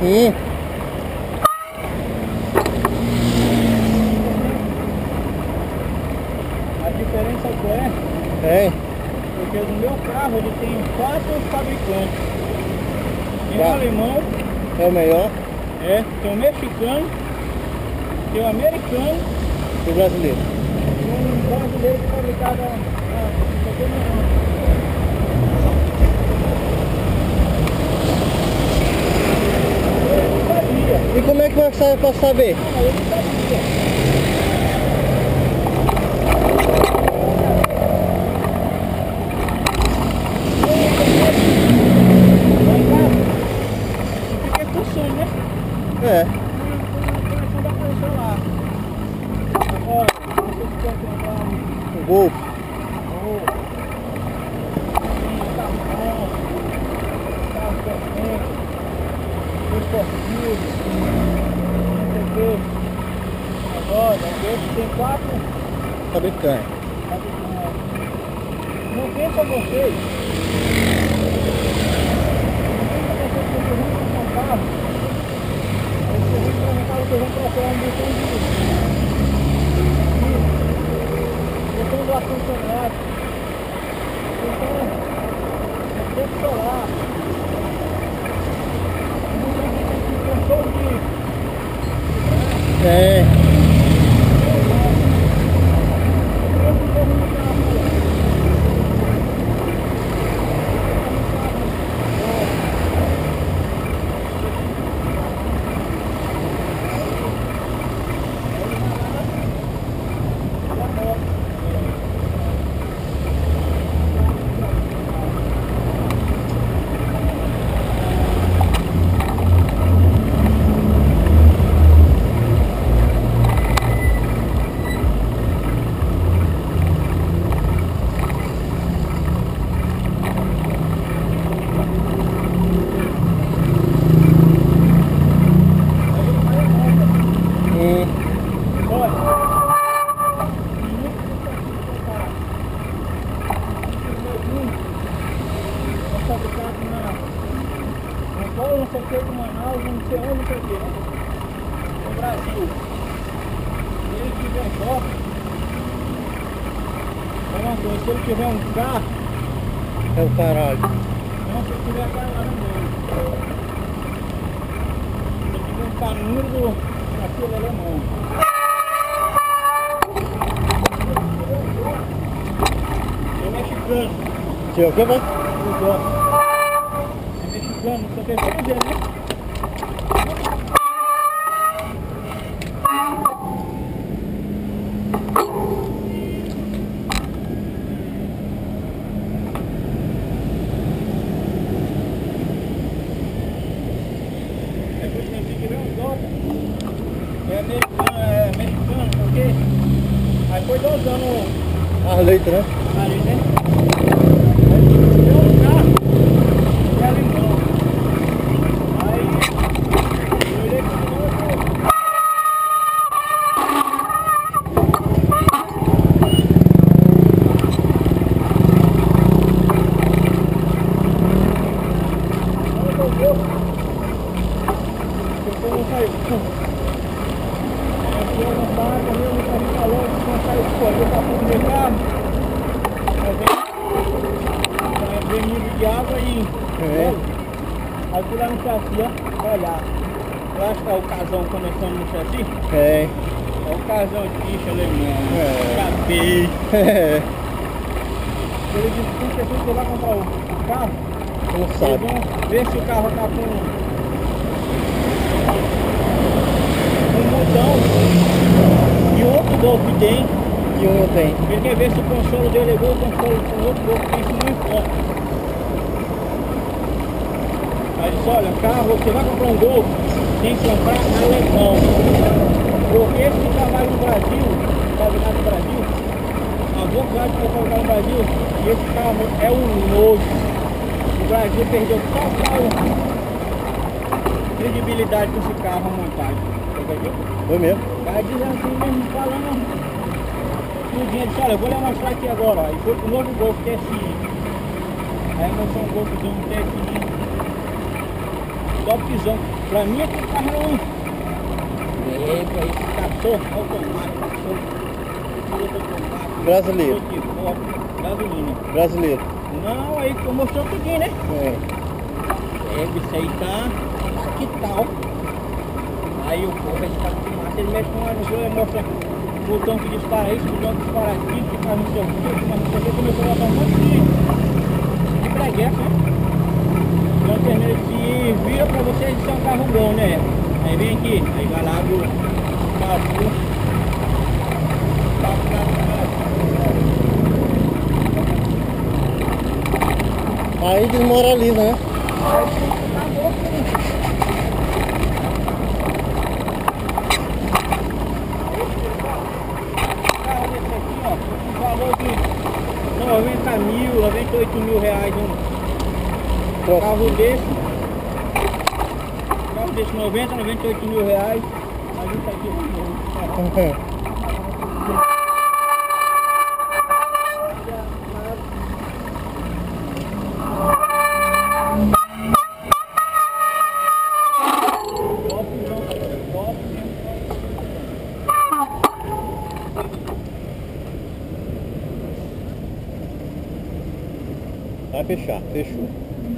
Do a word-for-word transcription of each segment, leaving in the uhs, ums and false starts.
Hum. A diferença qual é? É. Porque no meu carro ele tem quatro fabricantes. Tem Tá. o alemão, É o melhor é, tem o mexicano, tem o americano do brasileiro. e um brasileiro que fabricado a, a, E como é que vai saber pra saber? fiquei com sono, né? É. Não dá pra deixar lá. Agora, não sei se quer comprar um O Golf. gol. Um carro bom. Um carro potente. Um esportivo. Não sei o que. Agora, o Golf tem quatro Fabricante. fabricantes. Não pensa vocês. Eu vou procurar um botão de botão do ar-condicionado, botão de tempo solar, um botão de É. fabricado na Angola, não sei o que, de Manaus, não sei onde, não sei o que, né? No Brasil. Se ele tiver só, é uma coisa, se ele tiver um carro, É o caralho. não, se ele tiver carro lá no meio. Se ele tiver um caminho do daquele alemão. É mexicano. Tio, o que vai? Eu gosto. É mexicano, só que é verde, né? É por isso que tem que ver um dólar. É americano, é americano, porque aí foi dosando As letras, né? ali, né? Aí deu um carro de alemão. Aí eu olhei que não foi. Depois não saiu. Aqui eu não tava, eu não tava falando, não saiu de fora, eu tava no meu carro. Aí vem nível de água e É. aí fui lá no chassi, ó, olhar. Eu acho que é o casão começando no chassi. É. É o casão aqui, alemão. É. Chapei. É. Ele disse que tem que ir lá comprar o carro. Não Eles sabe. vão ver se o carro tá com um botão e outro Golf tem. E um não tem. Ele quer ver se o console dele é igual o console com outro Golf, que isso não importa. Aí disse, olha, carro, você vai comprar um Golf, tem que comprar alemão. Porque esse que trabalha no Brasil, fabricado no Brasil, a Volkswagen que foi fabricada no Brasil, e esse carro é um novo. O Brasil perdeu total credibilidade com esse carro a montagem. Entendeu? Foi mesmo. Vai dizer assim mesmo, falando tudinho, disse, olha, eu vou lhe mostrar aqui agora, ó. E foi pro novo Golf T S I. Aí nós somos um Golfzão T S I. Topzão. Pra mim aquele carro é um... É, pra esse trator automático, trator, piloto automático, Brasileiro. piloto de foto, gasolina. Brasileiro. Não, aí que eu mostrei o aqui, né? É. É, isso aí tá... que tal? Aí o povo, esse carro de massa, ele mexe com uma ajuda, mostra o botão que dispara isso, o botão que dispara aquilo, que faz não sei o que, que faz não sei o que, começou a botar um monte de... de preguiça, né? Então termina de vira pra vocês, isso é um carro bom, né? Aí vem aqui, aí vai lá do papo, papo, papo, Aí desmoraliza, né? carro desse aqui, ó, um valor de noventa mil, noventa e oito mil reais um Próximo. carro desse. Carro desse noventa, noventa e oito mil reais. A gente tá aqui no Vai fechar, fechou.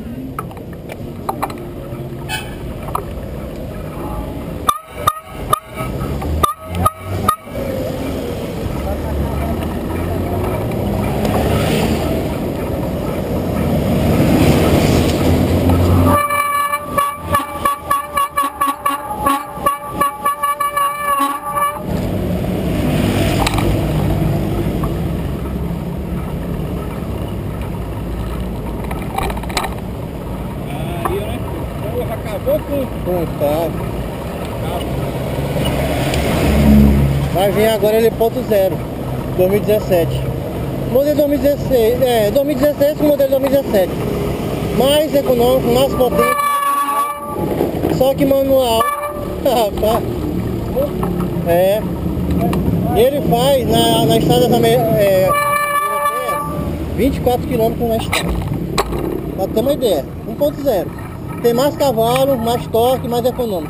Aí, né? Porra, acabou com o Pum, tá. carro. Vai vir agora ele ponto zero, dois mil e dezessete. Modelo dois mil e dezesseis, é, dois mil e dezesseis com modelo dois mil e dezessete. Mais econômico, mais potente. Só que manual. Rapaz. É. Ele faz na, na estrada da é, vinte e quatro quilômetros na estrada. Pra ter uma ideia. um ponto zero. Tem mais cavalo, mais torque, mais econômico.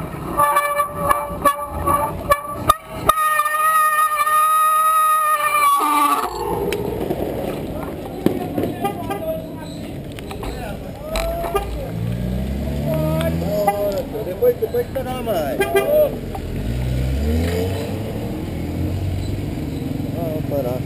Depois, depois que tá mais. Ah, vou parar.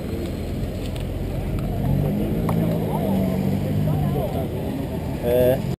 É.